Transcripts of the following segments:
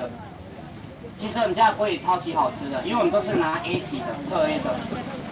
其实我们家的鲑鱼超级好吃的，因为我们都是拿 A 级的，特 A 的。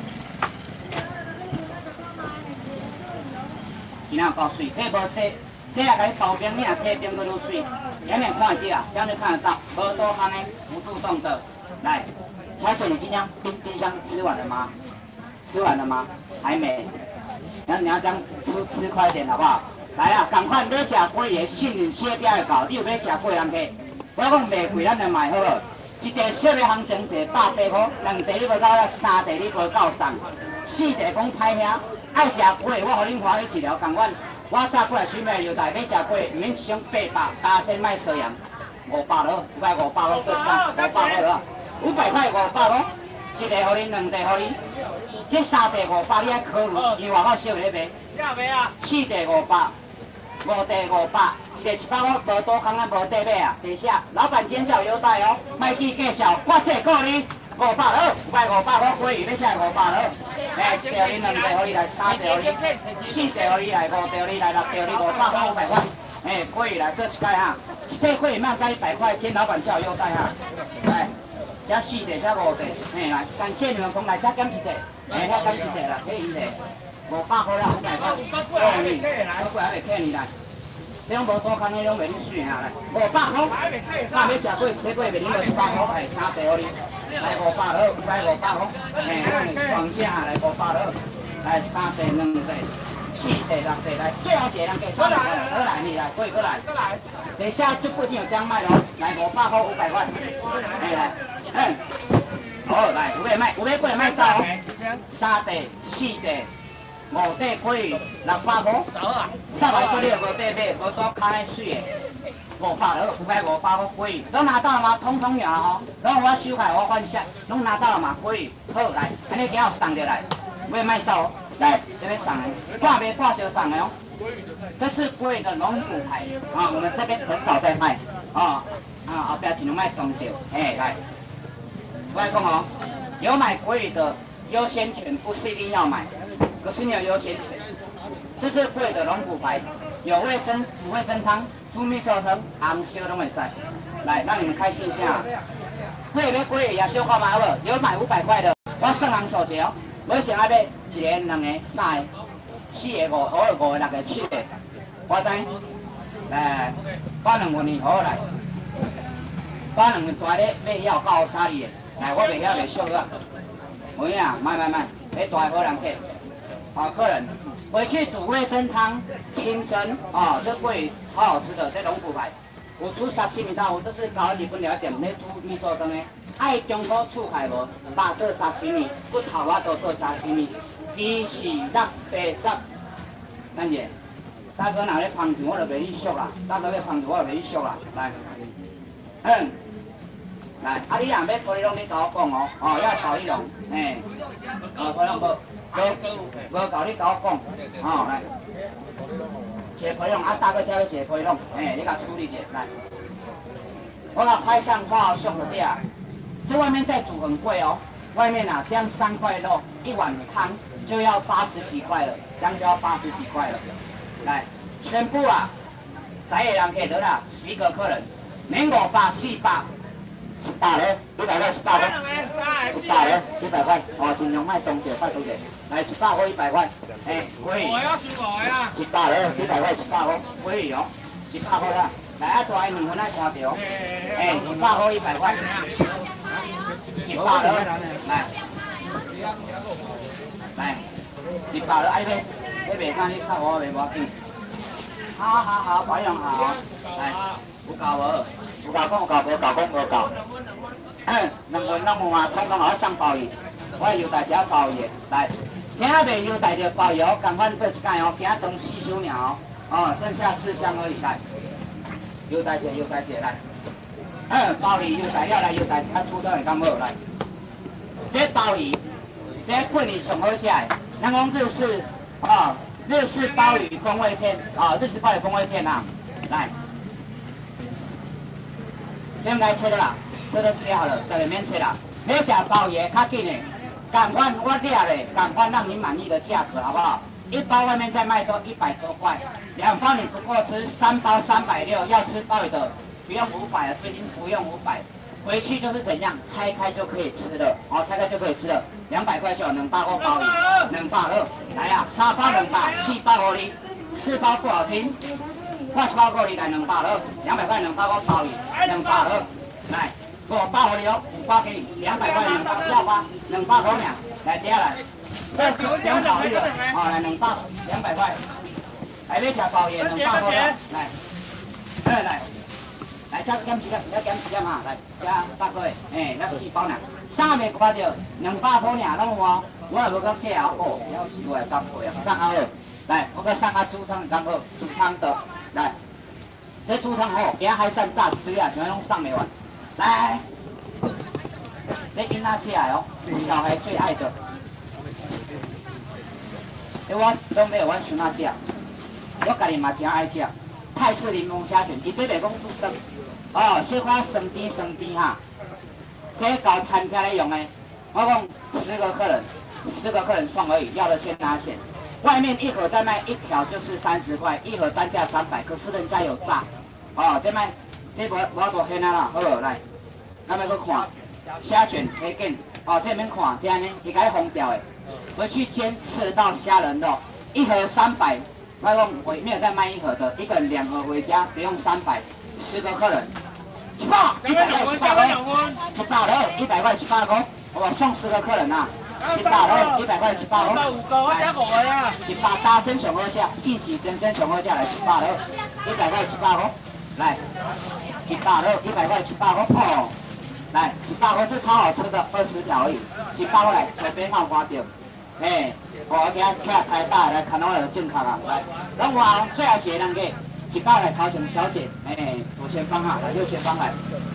今仔够水，这无洗，这也甲你包冰，你若贴冰，佫愈水。远远看得到，这样就看得到，无多康的，无蛀洞的。来，小姐，你今天冰箱吃完了吗？吃完了吗？还没。你要这样吃快一点，好不好？来啦，赶快要食鲑鱼，信任小姐的搞，你有要食鲑人客？我讲卖贵，咱就卖好了。一地小的行情180块，两地你无到了，三地你无到送，四地讲歹遐。爱食龟，我互恁欢喜一条，共阮我早过来水买油台，要食龟，免想800，加钱卖赊盐，500咯，500咯，做啥？500咯，500块500咯，一地互恁，两地互恁，这三地500，你爱考虑，因为外口少咧卖。四地500，五地500，一地100块，无多空啊，无地买啊，地下老板今天有优待哦，卖去介绍，我这个你。500了，500块鲑鱼，要食500了。一条你两条你来，三条你，四条你来，五条你来，六条你500块500块。鲑鱼来做一盖哈，一体鲑鱼卖在100块，今老板叫有优待哈。来，这四地，这五地，来，感谢你们讲来，这减一地，遐减一地啦，可以一地，500块啦，500块，过你，我过来袂客你来。这种无多空的，拢袂你选下来，500块。那要食过切过袂你就100块，三地互你。来500了，500块，双下来500了，来三地、两地、四地、六地来，最后一个人计3地，好来你来，过来，等下就不一定有这样卖咯，来500块500块，来，好来，有要卖过来卖走哦，三地、四地。5地鲑鱼600块，300块你又无地买，无多开水的，500了，500块鲑鱼，都拿到了吗？通通有吼，拢我收起我换下，拢拿到了嘛？鲑鱼，好来，安尼今后送入来，要卖走，来，这边送的，挂没挂就送的哦。这是鲑鱼的龙骨牌啊，我们这边很少在卖啊后边尽量卖中酒，来，我来讲哦，有买鲑鱼的优先权，不是一定要买。可是你有优先权，这是贵的龙骨牌，有味噌、五味噌汤、猪米寿汤、红烧拢会使。来，让你们开心一下。贵要贵也小看嘛好不？有买500块的，我算人数一哦。我想要买1个、2个、3个、4个、5个、5个、6个、7个，我知。来，把2份好来，把2份大的买要到啥哩？来，我袂晓袂俗个。有影，卖，要大好人客。好客人，回去煮味噌汤，清蒸哦，这鲑鱼超好吃的，这龙骨牌。有煮沙西米汤，这是搞日本料理店，咧煮米寿汤的。爱中国厝海无，肉做沙西米，骨头我都做沙西米，鸡是肉白汁。咱姐，大哥若咧烹调，我就袂去俗啦。大哥咧烹调，我就袂去俗啦。来，来，你若要培养，你甲我讲哦，要培养，培养无搞你甲我讲，来，写培养，大哥叫你写培养，你甲处理一下，来，我甲拍相画上的对啊，这外面再煮很贵哦，外面这样3块肉，1碗汤就要80几块了，这样就要80几块了，来，全部3个人可得了，11个客人，免500、400。100了，100块，100块，100了，100块，尽量卖中点，快中点，来100块100块，可以。我要10块啊。100了，100块100块，可以哦，100块啦，来大的2份来看着，100块100块，100了，来，100了，爱买，你袂看你插我袂要紧，好，保养好，来，有够无？有够讲有够，无够讲无够。2份拢有啊，统统我送鲍鱼，我优待只鲍鱼，来，今仔袂优待着鲍鱼哦，共款做一届哦，今仔当4箱尔哦，剩下4箱而已，来，优待者来，鲍鱼优待了来优待，出到会较好来。这鲍鱼，这桂鱼上好食的，咱讲日式鲍鱼风味片日式鲍鱼风味片来。不用该切的啦，这都切好了，对，免切啦。要食鲍鱼较紧的，赶快我抓的，赶快让你满意的价格，好不好？1包外面在卖都100多块，2包你不够吃，3包360，要吃鲍鱼的不用500了，最近不用500，回去就是怎样，拆开就可以吃了，哦，拆开就可以吃了，200块就有200个包鱼，200，来啊，3包200，4包给你，4包不好听，8包给你来200了，200块200个包鱼，200了，来5包给你哦，5包给你，200块2包，6包200块俩，来接下来，这2包鱼了，哦，来2包200块。来，要吃包鱼200块了，来，再减一点哈，来，加8块，要4包呢。3个看到200块尔，拢有哦。我也无搁计后哦，了是我来送货啊，送好。来，我搁送煮汤刚好，煮汤的，来，这煮汤哦，今海鲜炸水啊，全拢送袂完。来，这囡仔吃哦，小孩最爱的。我拢没有阮孙仔吃。我家己嘛真爱食泰式柠檬虾卷，伊这袂讲煮汤，哦，小可酸甜哈。这搞餐厅咧用的，我讲10个客人算而已，要的先拿钱。外面一盒在卖1条就是30块，一盒单价300，可是人家有炸，哦，这卖这无做现啊啦，好来，咱要搁看虾卷黑卷，哦，这免看，这样呢，伊该封掉的，回去煎吃得到虾仁肉，一盒300。我讲我没有在卖1盒的，一个人2盒回家不用300，10个客人，100块100块，100了100块18个，我送10个客人啊，100了100块18个，18大真上好食，近期真上好食来100了100块18个，来100了100块18个哦，来100个这超好吃的20条而已，100个来随便看花掉。我今车太大来看我来正确啊，来，咱话最后一个人给100来头前小姐，左前方啊，来右前方来，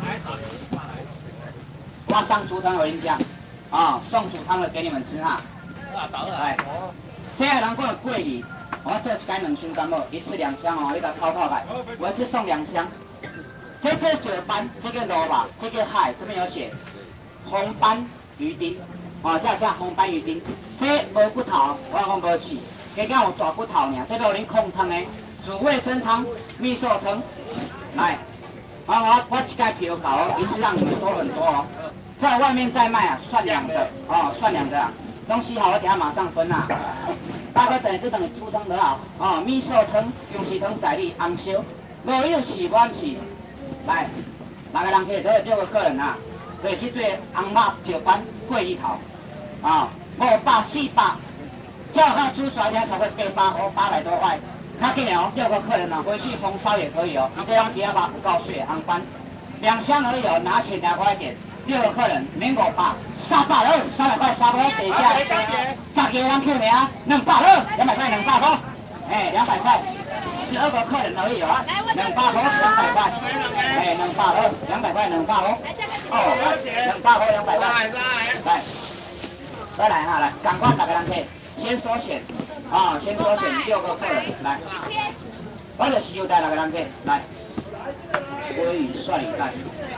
我上猪汤给您讲，啊，送猪汤的给你们吃哈，来，这个人讲桂鱼，我这改2箱干无，一次2箱哦，你甲泡来，我一次送2箱，这9班，这个螺吧，这个海，这边有写红斑鱼丁。哦，下红斑鱼丁，这无骨头，我讲无试，加减有大骨头尔，这个有恁控汤的，煮味噌汤、蜜寿汤，来，我一盖啤酒搞哦，一次让你们多很多哦，在外面在卖啊，算2的哦，算2的啊，东西好我等下马上分啊，大概等于煮汤就好，哦，蜜寿汤、姜丝汤在你红烧，无有试我试，来，6个人可以都有6个客人啊。对，这对红肉9班桂鱼头，啊，500、400，叫他煮出来才会800块，800多块。他给你哦，6个客人哦，回去红烧也可以哦。你这样只要把不告税红班，2箱而已哦，拿钱2块钱，6个客人免500，300了，300块3个等一下，大家人扣名，200了，200块200块，200块。12个客人而已哦，200块200块，200了，200块200哦，哦，200块200块，来，再来哈，来，赶快6个人去，先缩选，啊，先缩选6个客人，来，我就是要带6个人去，来，鲑鱼蒜鱼蛋，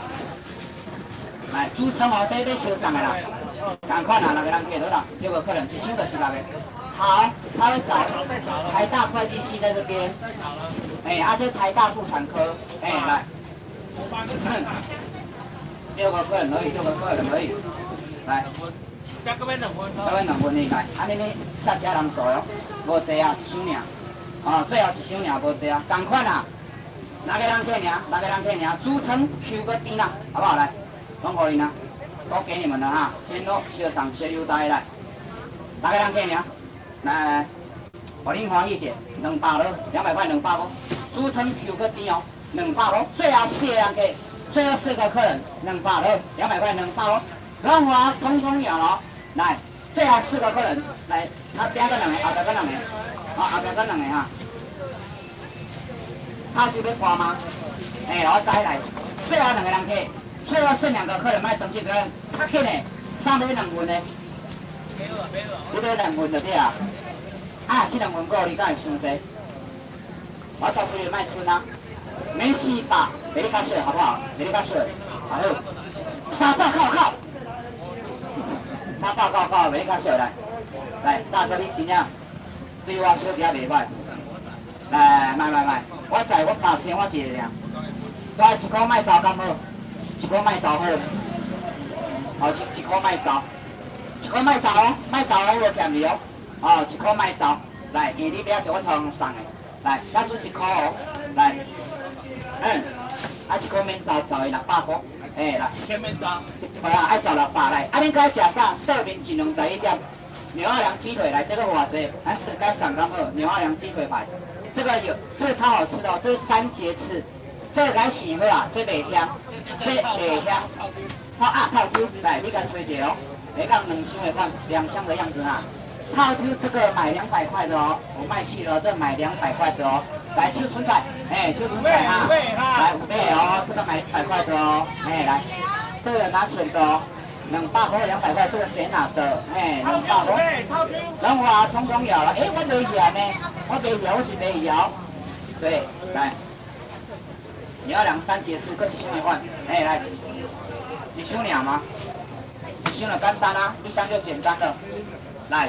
来，煮汤哦，这要烧上的啦，赶快拿6个人去，好啦，6个客人，一箱就是6个。好，他会找台大会计系在这边，这台大妇产科，来，6个客人而已，6个客人而已，来，这边2份呢，来，你大家人做哦，无济啊，1箱尔，最后1箱尔无济啊，赶快啦，6个人去，6个人去，煮汤 Q 个甜啦，好不好？来，拢给你啦，都给你们了哈，先都小赏小优待来，6个人去。来，我恁黄玉姐200了，200块200个，煮汤 Q 个甜哦，200个，最后4个人给，最后4个客人200了，200块200个，让我通通有了，来，最后4个客人来，他边个2个，后边个2个，后边个2个哈，他就要挂吗？我再来，最后2个人给，最后剩2个客人卖登记个，较紧的，上面2份的。这个2份就对啊，这2份够你敢会伤济？我到时卖剩啊，免400，袂你较少好不好？袂你较少，好，300扣，300扣，袂你较少来，大哥你真正对我小姐袂歹，来，卖，我知我拍生我一个尔， 来1块卖走敢好？1块卖走好。哦，1块卖走，1块卖走哦，卖走哦，我嫌你哦。哦，1块卖走，来，因为你不要叫我常送的，来，咱做1块哦，来，1块免走，走的600块，来，1000免走，好啦，爱走600来，恁该食啥？寿面一2十一点，牛二娘鸡腿来，这个偌济，咱是该上刚好，牛二娘鸡腿排，这个超好吃的哦，这是3节翅，这个该洗好啊，这袂香，这袂香。套抽，来，你敢吹一哦，下港2箱的款，2箱的样子哈。套抽这个买200块的哦，我卖去了，这买200块的哦。来，秋春菜，秋春菜哈，来5倍哦，这个买100块的哦，来，这个拿钱的哦，200块200块，这个谁拿的？200块。然后啊，通通有了，我没摇呢，我没摇，我是没摇。对，来，你要3节4，各1箱的款，来。1箱俩吗？1箱了简单啊，1箱就简单了。来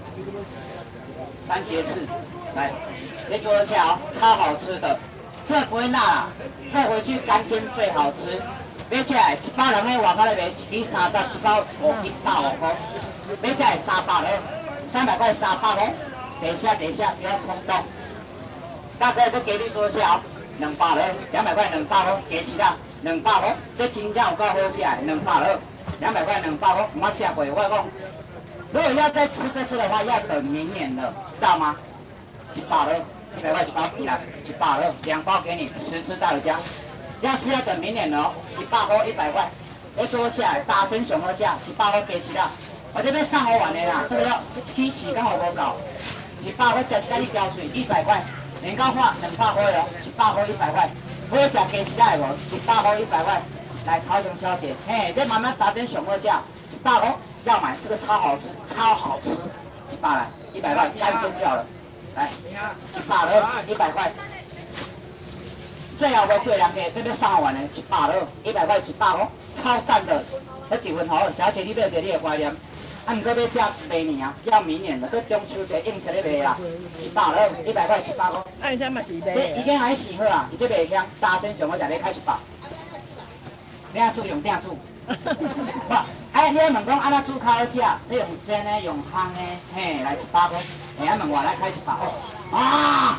，3节翅，来，别做得下哦，超好吃的，这不会辣啦，这回去干煎最好吃。买起来100人的外口咧卖1支30，一包150块，买起来300了，300块300块，等一下，不要冲动。大哥，再给你多少？200了，200块200块，加起啦。200块，这真正有够好吃的，200了，200块200块，唔好吃过。我讲，如果要再吃这次的话，要等明年了，知道吗？100了，100块1包皮啦，100了，2包给你，10次带回家。要吃要等明年了，100块100块，要做起来大真上好吃，100块加起啦。我这边上好完的啦，这个要起时间好无够，100块吃起来你交税100块，年糕花200块了，100块100块。我有食加时来无？100块100块，来曹雄小姐，这慢慢打点上好价，100块要买，这个超好吃，100来，100块干煎掉了，来，100了，100块，最后无贵人客，这边3万的100了，100块100块，超赞的，这几分好，小姐你要给你的怀念。毋过要吃明年啊，要明年了，这中秋节应出咧卖啦，100了，100块100块。 按下嘛是卖。 这已经还洗好啊，伊这袂香，大声上我食咧开100。你要煮用鼎煮。不，你要问讲安怎煮较好食？你用煎的，用烘的，来100块。你要问我来开100哦。啊！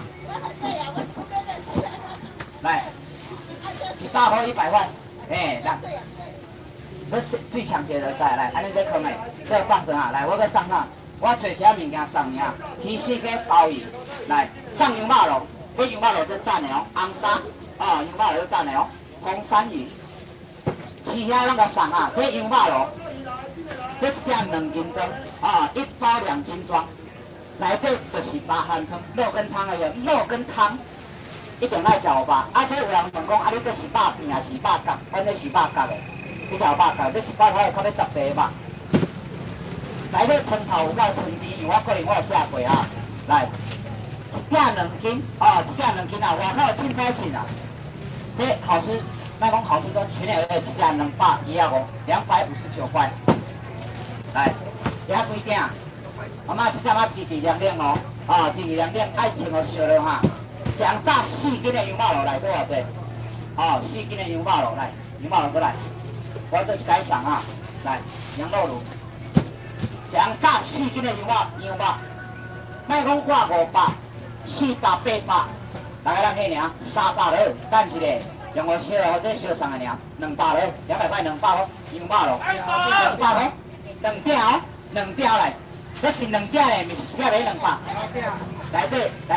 来，100块100块，来。这是最抢劫的菜，来，安尼这可美，这放着啊，来，我搁送啊，我找其他物件送你啊，鱼翅给鲍鱼，来，上羊肉咯，这羊肉这赞的哦，红沙，羊肉这赞的哦，红山鱼，其他拢甲送啊，这羊肉咯，这一点2斤装，1包2斤装，内底就是八汉汤，肉跟汤的哟，肉跟汤，一定爱食有吧？这有人问讲，你这是肉片还是肉角？咱这是肉角的。你食肉角，这1包才会较要10块吧。内底汤头有够纯甜，因为我个人我有写过啊。来，1件2斤，1件2斤啊，外口有凊彩信啊。这好吃，卖讲好吃都全年1件250，259块。来，遐几件，妈妈这点仔支持亮亮哦，支持亮亮，爱穿哦烧了哈。上早4斤的羊肉落来，多偌济？4斤的羊肉落来，羊肉落过来。我这是改上啊，来羊肉炉，上早4斤的羊肉，莫讲我500、400、800，大概咱迄尔300了，等一下，用我烧或者烧送的尔，200了，200块200块，羊肉咯，200块，2条，2条来，这是2条的，咪是1条的200，内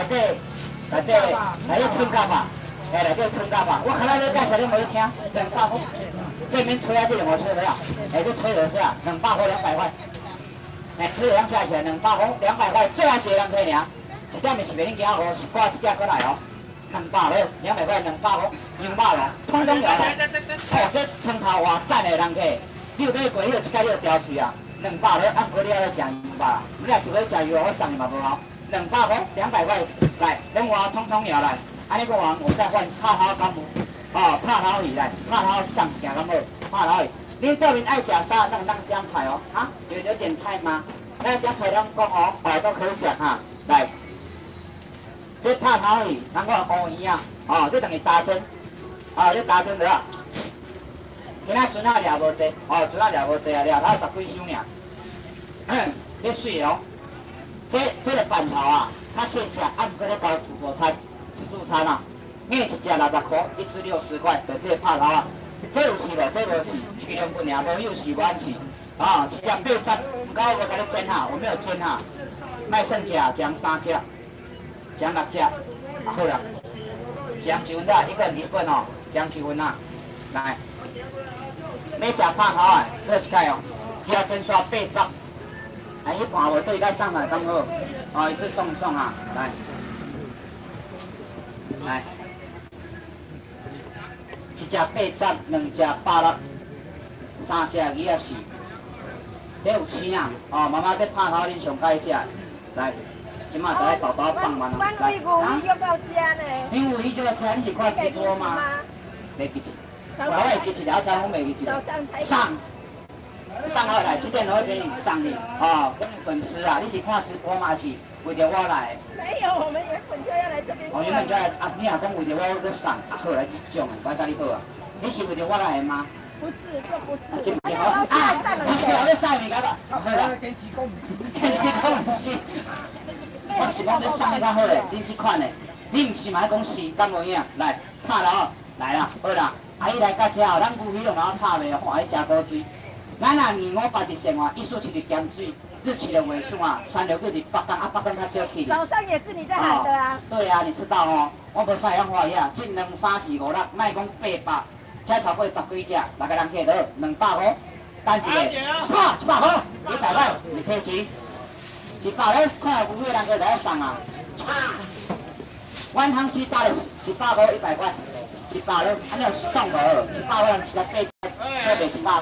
底春甲吧，内底春甲吧，我看咱咧介绍你无听，200块。这边吹下去我吹得了，这吹得下，200块200块，吹两下起来200块200块，最后一个人可以尔，一点咪是袂恁惊哦，是挂一只过来哦，200了，200块200块，羊肉咯，通通有啦。这汤头偌赞的人客，你有买过迄个一盖迄个条喙啊，200了，按过你要食羊肉啦，你若是要食鱼，我送你嘛无好，200块200块，来，等我通通有来，安尼个话我再换泡好干无？拍头鱼来，拍头上一件敢好？拍头鱼，恁这边爱食啥？咱点菜哦，有点菜吗？咱点菜咱讲哦，都可以食哈。来，这拍头鱼，咱看乌鱼啊，这等于打针， 好，你打针得啊？今仔船仔掠无济，哦，船仔掠无济啊，掠到10几箱尔。你水哦。这个板头啊，它现起来按过来包自助餐啊，硬一只60块，一只60块，就这个拍头啊。这有试无？这无试，一两份尔，无有试无按试。啊，一只8十，唔够我给你煎哈，我没有煎哈。卖剩只，将3只，将6只，好了。将1份啦，一个人1份哦，将1份啦，来。要食拍头啊，这一盖哦，只要真刷80。哎，一盘无对，该上来刚好，哦，一次送啊，来，一只80，2只80，3只24，这有青啊，哦，妈妈这拍头恁上介食，来，即马就来豆豆放慢来。 阮鱼要到食呢。 恁有鱼就要吃，你是看直播吗？没记起，我会记起了，但我没记起。上好来，7点我给你上你哦，粉丝啊，你是看直播吗？是为着我来？ 没有，我们原本就要来这边。 哦，原本就来啊，你若讲为着我去上，啊好来这种，我甲你好啊。你是为着我来吗？ 不是，这不是。 啊，我咧晒你个吧。好啦，天气讲唔是。我是讲咧上较好咧，恁这款咧，你唔是嘛？讲是，敢无影？来，拍了，来啦，好啦，阿姨来甲吃哦，咱牛皮就拿拍袂哦，看伊食高水。咱若年5八日生活，意思是伫咸水，日期的尾数啊，3六个是北港啊，北港较少去。 早上也是你在喊的啊。 对啊，你知道哦，我无晒样话呀，这2、3、4、5、6，卖讲800，才超过10几只，6个人客倒250，等一个，100块，你大概你客气，100咧，看有几个人客来送啊？阮通去打咧100块100块，100咧，安尼送无？100块人吃8，这袂100。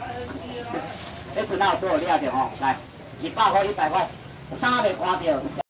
你船哪有多少了着吼？来，100块100块，衫袂看着。